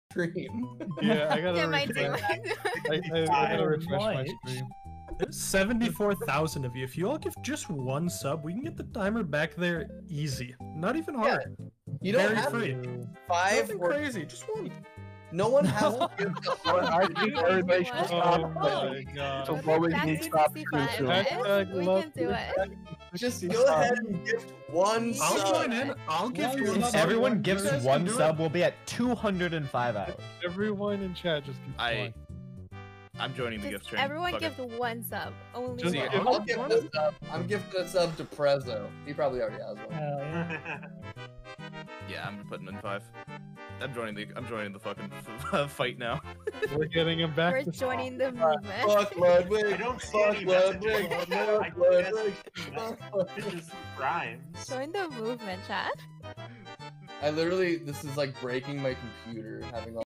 Screen. Yeah, I gotta Yeah, mine too. I gotta refresh my screen. There's 74,000 of you. If you all give just one sub, we can get the timer back there easy. Not even hard. You don't Very have free. 5 Nothing or crazy. Just one. no one has to give I think everybody should Oh stop. my god. So what we Back need to to stop 65, too. guys. We can do it. just go ahead and gift one I'll sub. join in. I'll give you one If sub. everyone You gives guys one can do sub, it. we'll be at 205 hours. Everyone in chat just keeps going. I'm joining the Just gift train. everyone Fuck it. give one sub. Only Just one. give- I'll gift this sub. I'm gifting a sub to Prezzo. He probably already has one. Hell yeah. Yeah, I'm putting in 5. I'm joining the fucking fight now. We're getting him back We're to joining the movement. Fuck Ludwig. I don't see Fuck any Ludwig. messages. Fuck I Ludwig. guess this is crimes. Join the movement, chat. I literally, this is like breaking my computer having all